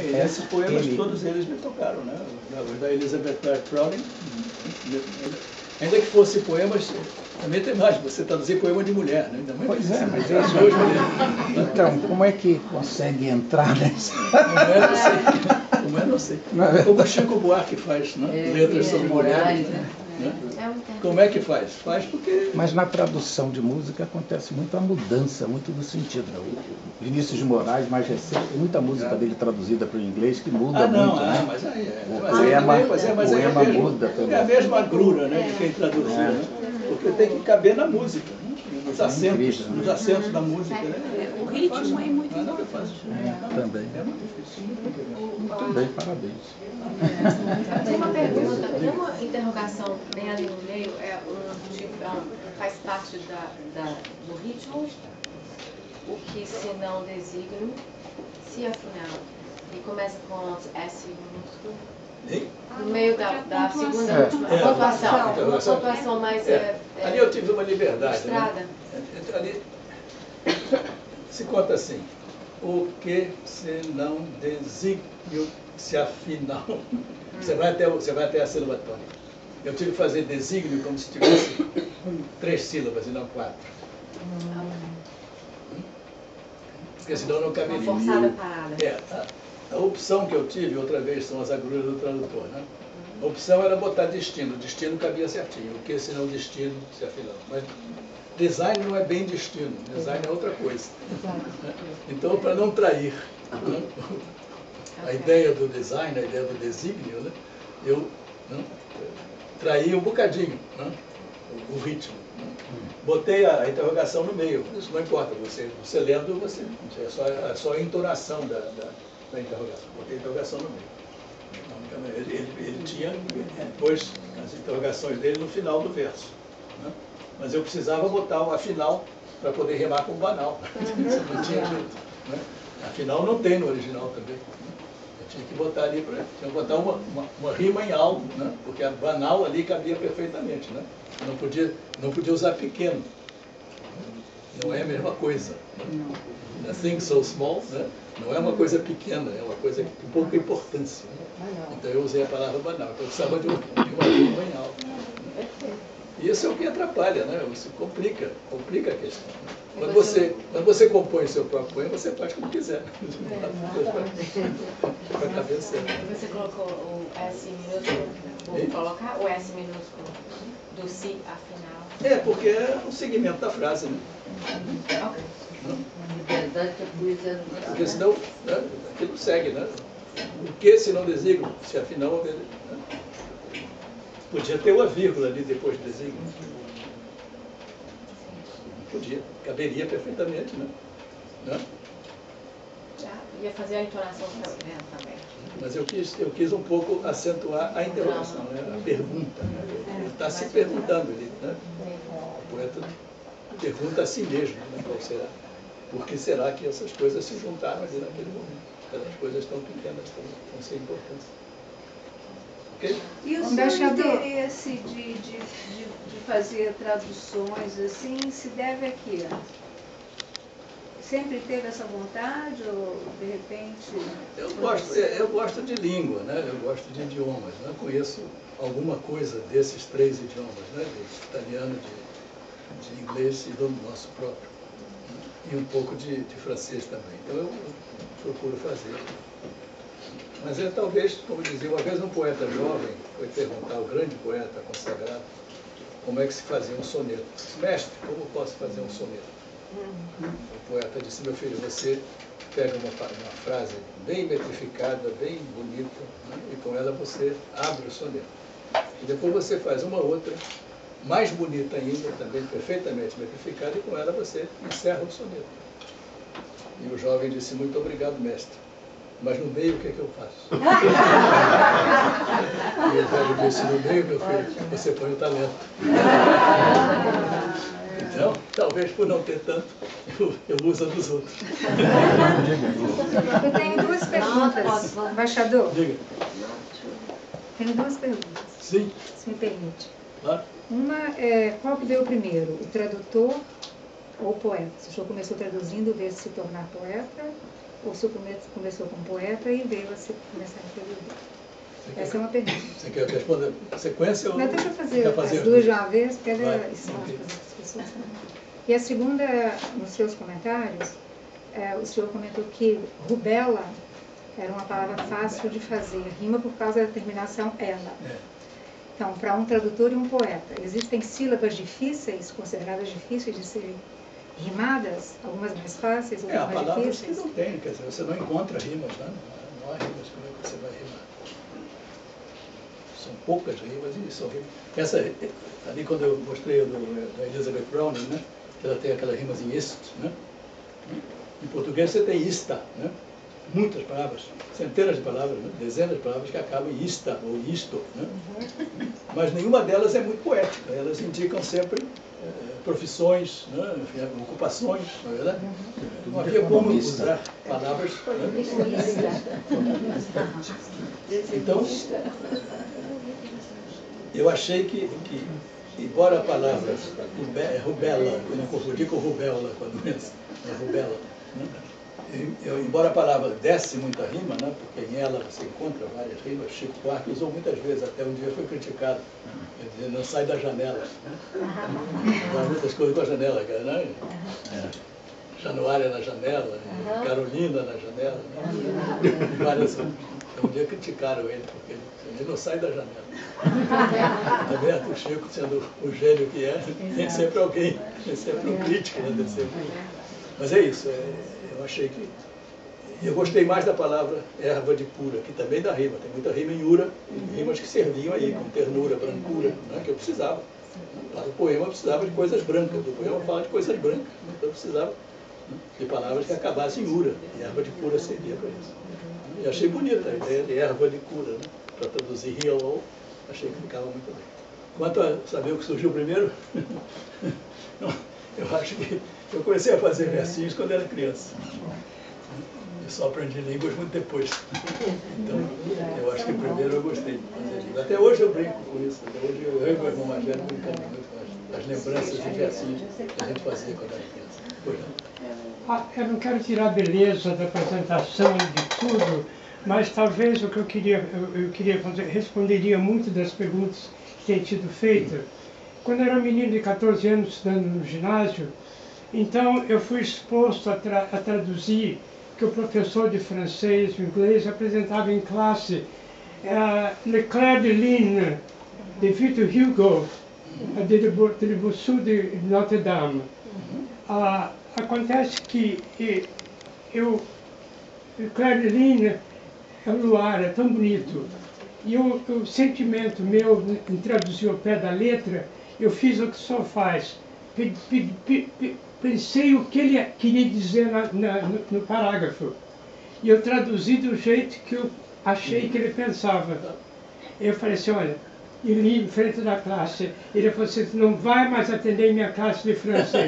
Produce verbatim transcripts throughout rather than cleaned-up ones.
E esses poemas, ele... todos eles me tocaram, né? Os da Elizabeth Barrett Browning, ainda que fosse poemas, também tem mais, você traduzir poema de mulher, né? Também pois é, mas eu sou mulher. Então, como é que consegue entrar nessa? Como é, não sei. Como é, não sei. Como o Chico Buarque faz, né? É, letras é, sobre é, mulheres, é, né? é. Né? Como é que faz? Faz porque... Mas na tradução de música acontece muito a mudança, muito do sentido. O Vinícius de Moraes, mais recente, tem muita música dele traduzida para o inglês que muda ah, não, muito, ah, né? Mas aí é, o mas poema, aí, mas é, mas o aí poema é mesmo, muda também. É a mesma agrura, né, de quem traduziu, É. né? Porque tem que caber na música, né? Nos acentos, incrível, né? nos acentos da música, né? O ritmo é muito Não é nada importante. fácil. É, também. É muito difícil. Muito bem, parabéns. Tem uma pergunta, tem uma interrogação bem ali no meio, é um tipo, é um, faz parte da, da, do ritmo, o que se não designo, se afinal, e começa com S minúsculo, Hein? no meio da, da segunda É. última, É. a pontuação, uma Interrogação. pontuação mais É. é, é, Ali eu tive uma liberdade, estrada. né? Ali se conta assim, o que se não desígnio, se afinal, você vai até, você vai até a sílaba tônica. Eu tive que fazer desígnio como se tivesse três sílabas e não quatro. Porque senão não caberia. Uma forçada parada. É, a, a opção que eu tive, outra vez, são as agruras do tradutor, né? A opção era botar destino. Destino cabia certinho. O que se não destino, se afinal. Mas design não é bem destino. Design é outra coisa. Então, para não trair, né, a ideia do design, a ideia do desígnio, né, eu, né, traí um bocadinho, né, o, o ritmo. Né. Botei a, a interrogação no meio. Isso não importa. Você, você lendo, você, é, só, é só a entonação da, da, da interrogação. Botei a interrogação no meio. Ele, ele, ele tinha depois as interrogações dele no final do verso. Né? Mas eu precisava botar o afinal para poder rimar com banal. Isso não tinha jeito. Né? Afinal não tem no original também. Eu tinha que botar ali, pra, tinha que botar uma, uma, uma rima em algo, né? Porque a banal ali cabia perfeitamente. Né? Não podia, não podia usar pequeno. Não é a mesma coisa. Né? A thing so small, né? Não é uma coisa pequena, é uma coisa de pouca importância. Então eu usei a palavra banal. Então eu precisava de, um, de uma rima em algo. E isso é o que atrapalha, né? Isso complica, complica a questão. Quando você, quando você compõe o seu próprio poema, você faz como quiser. Vai caber certo. Você colocou o S minúsculo, vou colocar o S minúsculo do si afinal. É, porque é o segmento da frase, né? Ok. Liberdade que a poesia não dá. Porque senão, né, aquilo segue, né? O que se não designa, se afinal... Né? Podia ter uma vírgula ali depois do designo. Podia, caberia perfeitamente, né? Né? Já ia fazer a entonação também. Mas eu quis, eu quis um pouco acentuar a interrogação, né? A pergunta. Né? Ele está se perguntando, ele, né? O poeta pergunta a si mesmo, né? Qual será? Por que será que essas coisas se juntaram ali naquele momento? Aquelas coisas tão pequenas, tão, tão sem importância. Okay? E o seu interesse de, de, de, de fazer traduções assim se deve a quê? Sempre teve essa vontade ou de repente... Eu gosto, eu gosto de língua, né? Eu gosto de idiomas. Né? Eu conheço alguma coisa desses três idiomas, né? De italiano, de, de inglês e do nosso próprio. E um pouco de, de francês também. Então eu procuro fazer. Mas é talvez, como dizia, uma vez um poeta jovem foi perguntar ao grande poeta consagrado como é que se fazia um soneto. Disse, mestre, como posso fazer um soneto? Uhum. O poeta disse, meu filho, você pega uma, uma frase bem metrificada, bem bonita, né? E com ela você abre o soneto. E depois você faz uma outra, mais bonita ainda, também perfeitamente metrificada, e com ela você encerra o soneto. E o jovem disse, muito obrigado, mestre. Mas no meio, o que é que eu faço? E o velho disse, no meio, meu filho, você põe o talento. Então, talvez por não ter tanto, eu, eu uso a dos outros. Eu tenho duas perguntas, embaixador. Diga. Tenho duas perguntas. Sim. Se me permite. Claro. Uma é, qual que veio primeiro, o tradutor ou o poeta? Se o senhor começou traduzindo, veio se tornar poeta, ou se o senhor começou como poeta e veio a se começar a escrever. Essa é uma pergunta. Você quer responder a sequência? Não, ou deixa eu fazer, quer fazer as duas de uma vez, porque Vai. é espaço para as pessoas. E a segunda, nos seus comentários, é, o senhor comentou que rubela era uma palavra fácil de fazer, rima por causa da terminação ela. É. Então, para um tradutor e um poeta, existem sílabas difíceis, consideradas difíceis de serem rimadas? Algumas mais fáceis, É, há outras mais palavras que difíceis? não tem, quer dizer, você não encontra rimas, né? Não há rimas, como é que você vai rimar? São poucas rimas e são rimas. Essa, ali quando eu mostrei o do, da Elizabeth Browning, né? Que ela tem aquelas rimas em ist, né? Em português você tem ista, né? Muitas palavras, centenas de palavras, né? Dezenas de palavras que acabam em ista ou isto, né? Mas nenhuma delas é muito poética, elas indicam sempre eh, profissões, né? Enfim, ocupações, não é verdade? Não havia como usar palavras. Né? Então, eu achei que, que embora a palavra rube- rubela, eu não confundi com rubela, com a doença, é rubela, né? Eu, embora a palavra desse muita rima, né, porque em ela você encontra várias rimas, Chico Buarque usou muitas vezes, até um dia foi criticado, quer dizer, não sai da janela. Né? Dá muitas coisas com a janela, né? É. Januária na janela, Carolina na janela. Né? Várias, um dia criticaram ele, porque ele, ele não sai da janela. Tá vendo? O Chico, sendo o gênio que é, tem sempre alguém, tem sempre um crítico, né? Tem sempre... Mas é isso, é, eu achei que... Eu gostei mais da palavra erva de pura, que também dá rima. Tem muita rima em ura, rimas que serviam aí, com ternura, brancura, né, que eu precisava. Para o poema eu precisava de coisas brancas, o poema fala de coisas brancas, então eu precisava, né, de palavras que acabassem em ura, e erva de pura seria para isso. E achei bonita a ideia de erva de cura, né, para traduzir heal, achei que ficava muito bem. Quanto a saber o que surgiu primeiro, eu acho que eu comecei a fazer versinhos quando era criança. Eu só aprendi línguas muito depois. Então, eu acho que primeiro eu gostei de fazer línguas. Até hoje eu brinco com isso. Até hoje eu, eu e meu irmão mais velho brincamos muito com as, as lembranças de versinhos que a gente fazia quando era criança. Pois não. Ah, eu não quero tirar a beleza da apresentação de tudo, mas talvez o que eu queria, eu, eu queria fazer, responderia muito das perguntas que têm sido feitas. Quando eu era um menino de quatorze anos estudando no ginásio, então eu fui exposto a, tra a traduzir que o professor de francês e inglês apresentava em classe uh, Le Clair de Lune, de Victor Hugo, de Le Bossu de Notre Dame. Uh, acontece que eu, Le Clair de Lune é o luar, é tão bonito. E o, o sentimento meu em traduzir ao pé da letra, eu fiz o que o senhor faz. P -p -p -p Pensei o que ele queria dizer na, na, no, no parágrafo. E eu traduzi do jeito que eu achei que ele pensava. Eu falei assim, olha, e li em frente da classe. Ele falou assim, não vai mais atender minha classe de francês.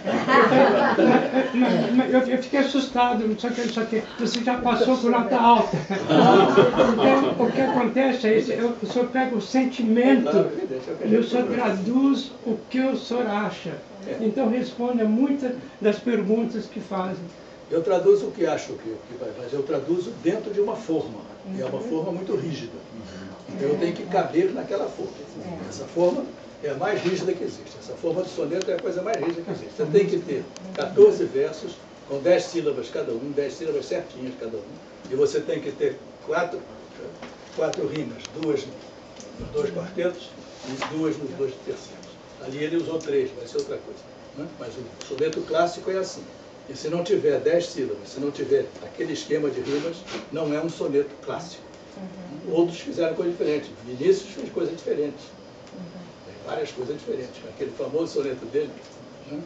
eu, eu, eu fiquei assustado, não sei o que, não sei o que. Você já passou por nota alta. Então, o que acontece é isso, eu, o senhor pega o sentimento e o senhor traduz o que o senhor acha. Então responde a muitas das perguntas que fazem. Eu traduzo o que acho que, que vai, mas eu traduzo dentro de uma forma, e é uma forma muito rígida. Então eu tenho que caber naquela forma. Essa forma é a mais rígida que existe. Essa forma de soneto é a coisa mais rígida que existe. Você tem que ter quatorze versos, com dez sílabas cada um, dez sílabas certinhas cada um, e você tem que ter quatro, quatro rimas, duas nos dois quartetos e duas nos dois terceiros. Ali ele usou três, vai ser outra coisa. Né? Mas o soneto clássico é assim. E se não tiver dez sílabas, se não tiver aquele esquema de rimas, não é um soneto clássico. Uhum. Outros fizeram coisa diferente. Vinícius fez coisa diferente. Uhum. Tem várias coisas diferentes. Aquele famoso soneto dele. Né?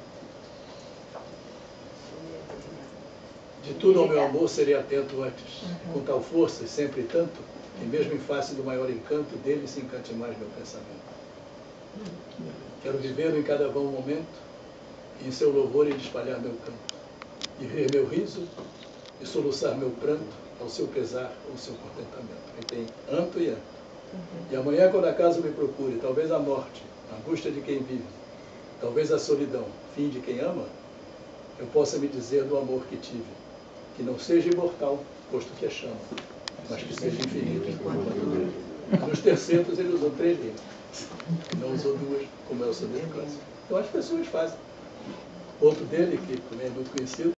De tudo ao meu amor serei atento antes, uhum. com tal força e sempre tanto, que mesmo em face do maior encanto, dele se encante mais meu pensamento. Quero vivê-lo em cada vão momento, e em seu louvor ele espalhar meu canto, e rir meu riso, e soluçar meu pranto, ao seu pesar ou seu contentamento. Aí tem anto e anto. Uhum. E amanhã, quando acaso me procure, talvez a morte, a angústia de quem vive, talvez a solidão, fim de quem ama, eu possa me dizer do amor que tive, que não seja imortal, posto que é chama, mas que seja infinito enquanto dure. Nos tercetos ele usou três rimas, não usou duas, como é o seu clássico. Então as pessoas fazem. Outro dele, que também é muito conhecido,